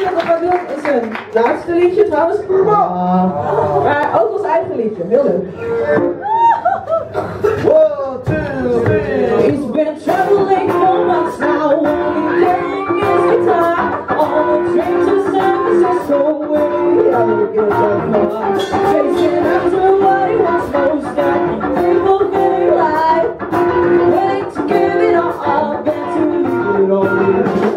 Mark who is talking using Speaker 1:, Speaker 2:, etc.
Speaker 1: liedje dat we gaan doen is een laatste liedje trouwens. Maar ook ons eigen liedje, heel leuk.
Speaker 2: 1, 2, 3.
Speaker 1: He's been traveling for months now, only playing his guitar. All the trains and services so will he ever get that far? Chasing after what he wants most, and people very life. Willing to give it all, then to leave it all.